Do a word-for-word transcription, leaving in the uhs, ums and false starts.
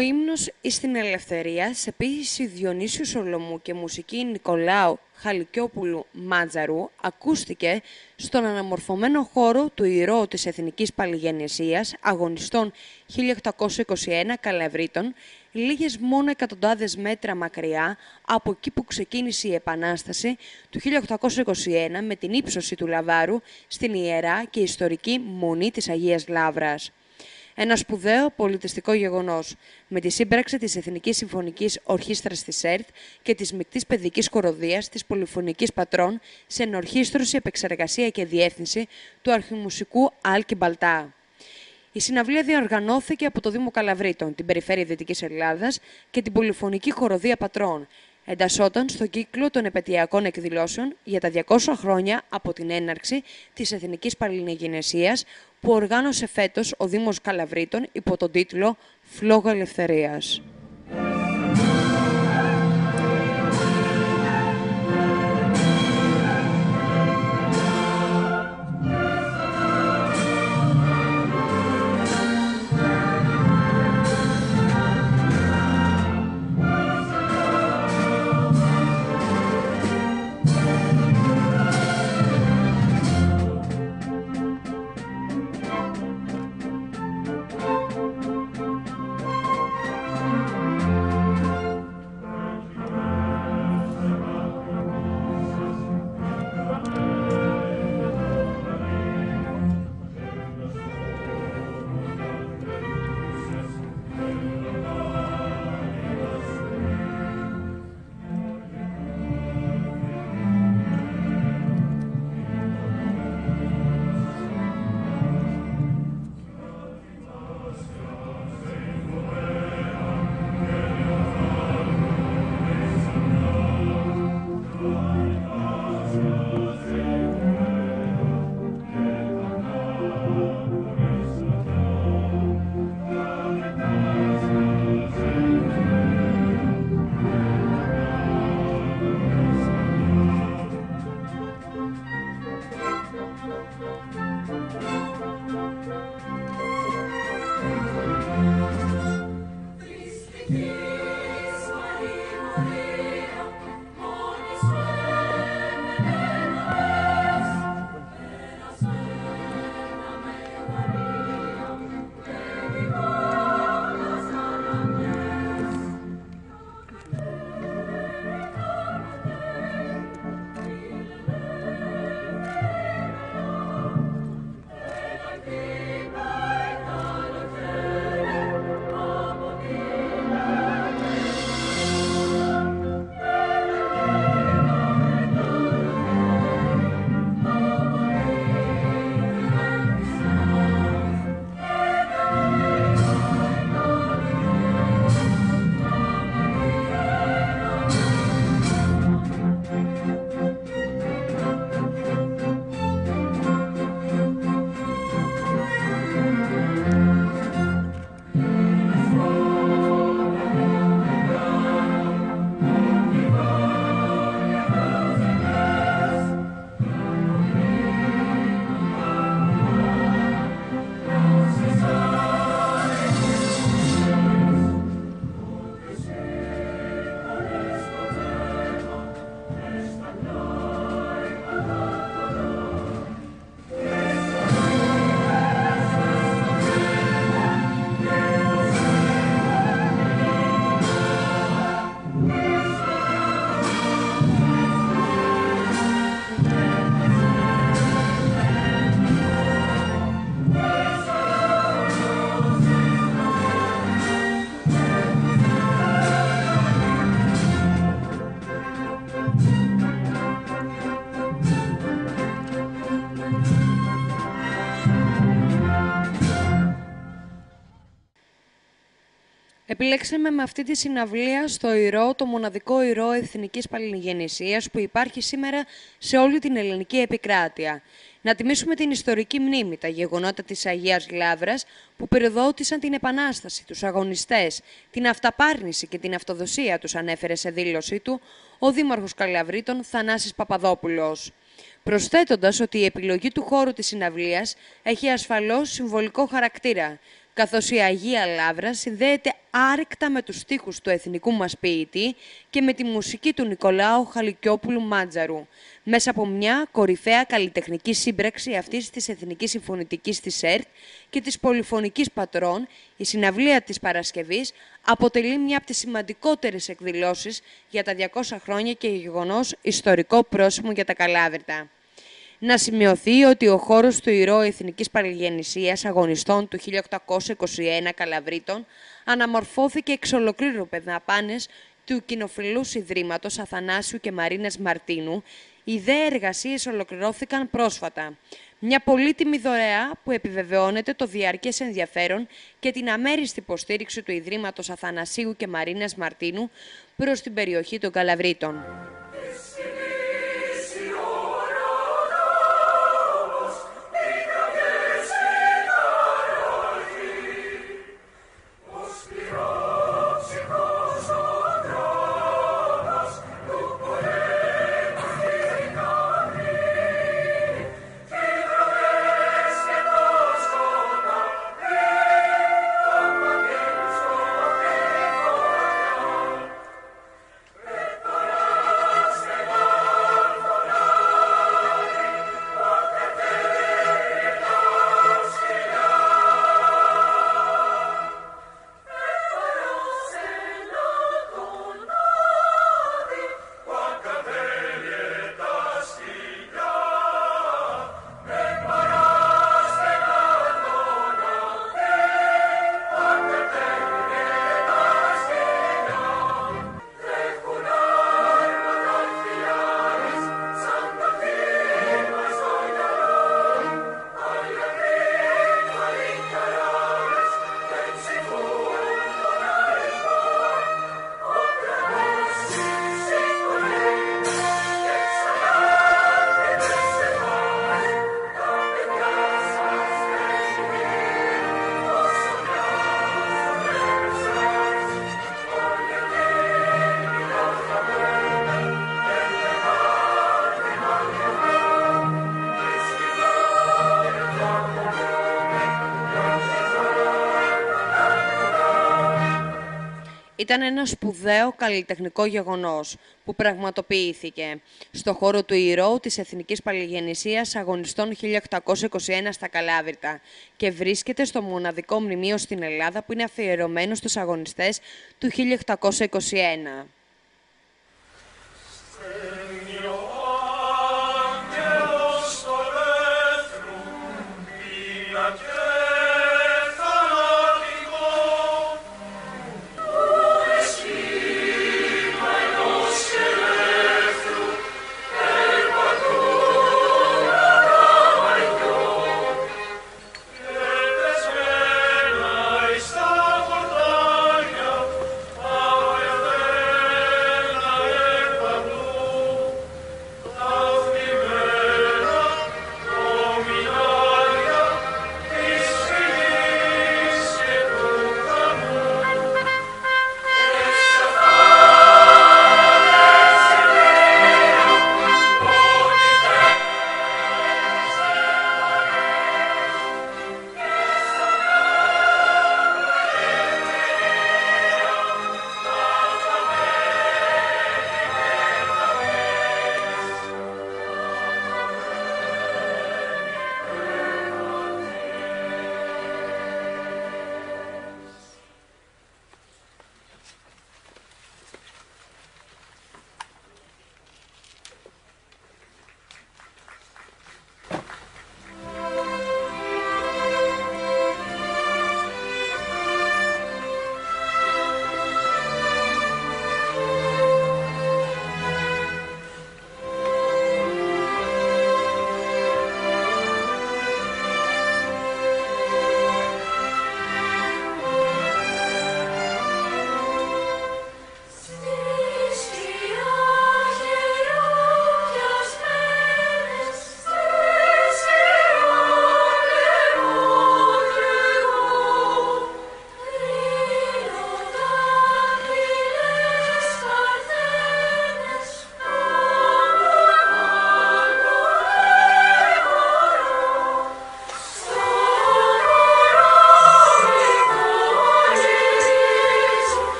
ύμνος εις την ελευθερία σε ποίηση Διονύσιου Σολομού και μουσική Νικολάου Χαλικιόπουλου Μάτζαρου ακούστηκε στον αναμορφωμένο χώρο του ηρώου της Εθνικής Παλιγεννησίας αγωνιστών χίλια οκτακόσια είκοσι ένα Καλαβρίτων, λίγες μόνο εκατοντάδες μέτρα μακριά από εκεί που ξεκίνησε η Επανάσταση του χίλια οκτακόσια είκοσι ένα με την ύψωση του Λαβάρου στην ιερά και ιστορική Μονή της Αγίας Λαύρας. Ένα σπουδαίο πολιτιστικό γεγονός, με τη σύμπραξη της Εθνικής Συμφωνικής Ορχήστρας της ΕΡΤ και της Μικτής Παιδικής Χοροδίας της Πολυφωνικής Πατρών σε ενορχήστρωση, επεξεργασία και διεύθυνση του αρχιμουσικού Άλκη Μπαλτά. Η συναυλία διοργανώθηκε από το Δήμο Καλαβρίτων, την Περιφέρεια Δυτικής Ελλάδας και την Πολυφωνική Χοροδία Πατρών. Εντασσόταν στον κύκλο των επετειακών εκδηλώσεων για τα διακόσια χρόνια από την έναρξη της Εθνικής Παλιγεννησίας που οργάνωσε φέτος ο Δήμος Καλαβρίτων υπό τον τίτλο «Φλόγα Ελευθερίας». Επιλέξαμε με αυτή τη συναυλία στο ηρώο το μοναδικό ηρώο Εθνικής Παλιγεννησίας που υπάρχει σήμερα σε όλη την ελληνική επικράτεια. Να τιμήσουμε την ιστορική μνήμη, τα γεγονότα της Αγίας Λαύρας που πυροδότησαν την Επανάσταση, τους αγωνιστές, την αυταπάρνηση και την αυτοδοσία τους, ανέφερε σε δήλωσή του ο Δήμαρχος Καλαβρίτων Θανάσης Παπαδόπουλος. Προσθέτοντας ότι η επιλογή του χώρου της συναυλίας έχει ασφαλώς συμβολικό χαρακτήρα. καθώς η Αγία Λαύρα συνδέεται άρρηκτα με τους στίχους του εθνικού μας ποιητή και με τη μουσική του Νικολάου Χαλικιόπουλου Μάντζαρου, μέσα από μια κορυφαία καλλιτεχνική σύμπραξη αυτής της Εθνικής Συμφωνητικής της ΕΡΤ και της Πολυφωνικής Πατρών. Η συναυλία της Παρασκευής αποτελεί μια από τις σημαντικότερες εκδηλώσεις για τα διακόσια χρόνια και γεγονός ιστορικό πρόσημο για τα Καλάβρητα. Να σημειωθεί ότι ο χώρος του Ηρώου Εθνικής Παλιγεννησίας Αγωνιστών του χίλια οκτακόσια είκοσι ένα Καλαβρίτων αναμορφώθηκε εξ ολοκλήρου δαπάνες του Κοινοφιλούς Ιδρύματος Αθανάσιου και Μαρίνας Μαρτίνου. Οι δε εργασίες ολοκληρώθηκαν πρόσφατα. Μια πολύτιμη δωρεά που επιβεβαιώνεται το διαρκές ενδιαφέρον και την αμέριστη υποστήριξη του Ιδρύματος Αθανασίου και Μαρίνας Μαρτίνου προς την περιοχή των Καλαβρίτων. Ήταν ένα σπουδαίο καλλιτεχνικό γεγονός που πραγματοποιήθηκε στο χώρο του Ηρώου της Εθνικής Παλιγεννησίας Αγωνιστών χίλια οκτακόσια είκοσι ένα στα Καλάβρητα και βρίσκεται στο μοναδικό μνημείο στην Ελλάδα που είναι αφιερωμένο στους αγωνιστές του χίλια οκτακόσια είκοσι ένα.